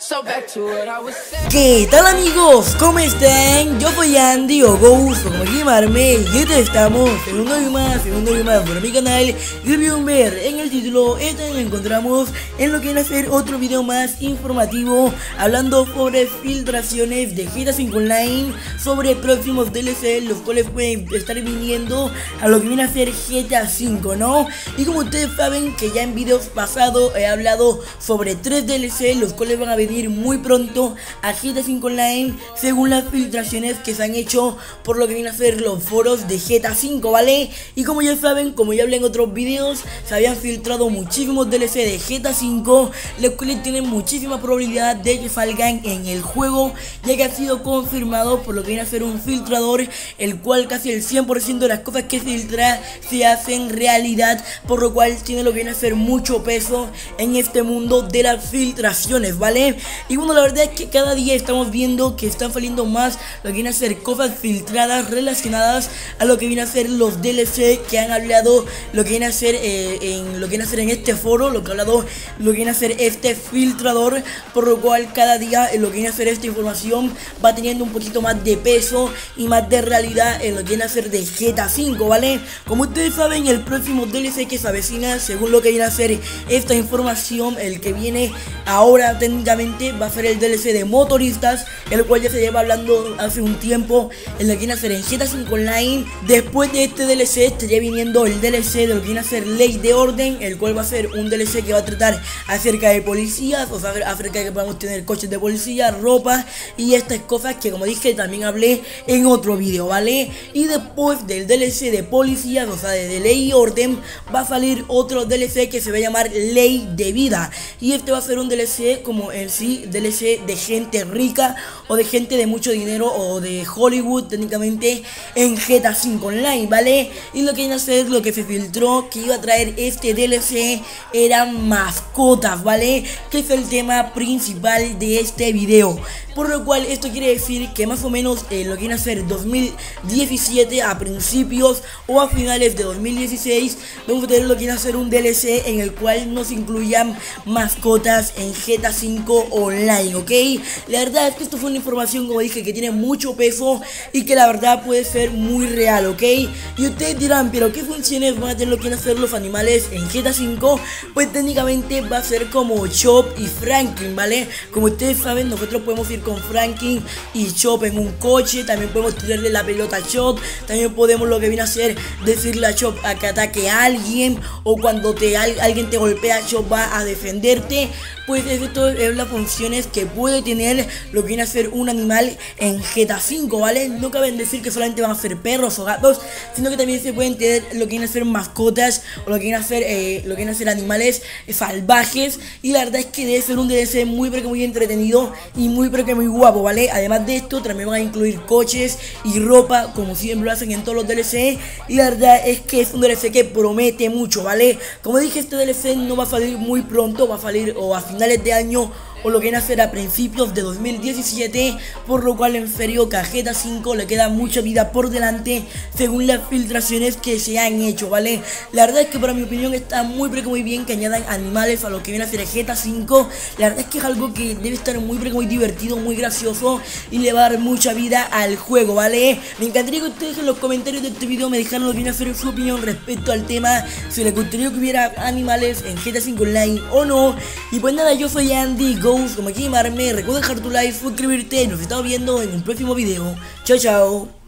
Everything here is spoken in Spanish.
¿Qué tal amigos? ¿Cómo están? Yo soy Andy o Ghost o como llamarme y hoy estamos en un video más por mi canal. Y olviden ver en el título, nos encontramos en lo que viene a ser otro video más informativo, hablando sobre filtraciones de GTA V Online, sobre próximos DLC, los cuales pueden estar viniendo a lo que viene a ser GTA V, ¿no? Y como ustedes saben que ya en videos pasados he hablado sobre 3 DLC, los cuales van a venir muy pronto a GTA V Online, según las filtraciones que se han hecho por lo que viene a ser los foros de GTA V, ¿vale? Y como ya saben, como ya hablé en otros videos, se habían filtrado muchísimos DLC de GTA V, los cuales tienen muchísima probabilidad de que salgan en el juego, ya que ha sido confirmado por lo que viene a ser un filtrador, el cual casi el 100% de las cosas que filtra se hacen realidad, por lo cual tiene lo que viene a ser mucho peso en este mundo de las filtraciones, ¿vale? Y bueno, la verdad es que cada día estamos viendo que están saliendo más lo que viene a ser cosas filtradas relacionadas a lo que viene a ser los DLC que han hablado, lo que viene a ser en este foro, lo que ha hablado, lo que viene a ser este filtrador, por lo cual cada día lo que viene a ser esta información va teniendo un poquito más de peso y más de realidad en lo que viene a ser de GTA V, ¿vale? Como ustedes saben, el próximo DLC que se avecina, según lo que viene a ser esta información, el que viene ahora técnicamente va a ser el DLC de motoristas, el cual ya se lleva hablando hace un tiempo en lo que viene a ser en GTA V Online. Después de este DLC estaría viniendo el DLC de lo que viene a ser Ley de Orden, el cual va a ser un DLC que va a tratar acerca de policías, o sea, acerca de que podamos tener coches de policía, ropa y estas cosas que, como dije, también hablé en otro video, ¿vale? Y después del DLC de policías, o sea, de Ley y Orden, va a salir otro DLC que se va a llamar Ley de Vida, y este va a ser un DLC como en sí DLC de gente rica o de gente de mucho dinero o de Hollywood técnicamente en GTA V Online, ¿vale? Y lo que viene a ser, lo que se filtró que iba a traer este DLC eran mascotas, ¿vale? Que es el tema principal de este video. Por lo cual esto quiere decir que más o menos lo que viene a ser 2017 a principios o a finales de 2016 vamos a tener lo que viene a ser un DLC en el cual nos incluyan mascotas en GTA V Online, ¿ok? La verdad es que esto fue una información, como dije, que tiene mucho peso y que la verdad puede ser muy real, ¿ok? Y ustedes dirán, pero ¿qué funciones van a tener lo que viene a ser los animales en GTA V? Pues técnicamente va a ser como Chop y Franklin, ¿vale? Como ustedes saben, nosotros podemos ir con Franklin y Chop en un coche, también podemos tirarle la pelota a Chop, también podemos lo que viene a ser decirle a Chop a que ataque a alguien, o cuando alguien te golpea, Chop va a defenderte. Pues esto es las funciones que puede tener lo que viene a ser un animal en GTA V, ¿vale? No cabe decir que solamente van a ser perros o gatos, sino que también se pueden tener lo que viene a ser mascotas o lo que viene a ser animales salvajes. Y la verdad es que debe ser un DLC muy pero que muy entretenido y muy pero que muy guapo, ¿vale? Además de esto también van a incluir coches y ropa, como siempre lo hacen en todos los DLC. Y la verdad es que es un DLC que promete mucho, ¿vale? Como dije, este DLC no va a salir muy pronto, va a salir o a finales de año o lo que viene a ser a principios de 2017, por lo cual en serio que a GTA V le queda mucha vida por delante según las filtraciones que se han hecho, ¿vale? La verdad es que para mi opinión está muy pero muy bien que añadan animales a lo que viene a ser GTA V. La verdad es que es algo que debe estar muy pero muy divertido, muy gracioso y le va a dar mucha vida al juego, ¿vale? Me encantaría que ustedes en los comentarios de este video me dejaran lo que viene a ser su opinión respecto al tema, si les gustaría que hubiera animales en GTA V Online o no. Y pues nada, yo soy Andy, como aquí llamarme, recuerda dejar tu like, suscribirte y nos estamos viendo en un próximo video. Chao, chao.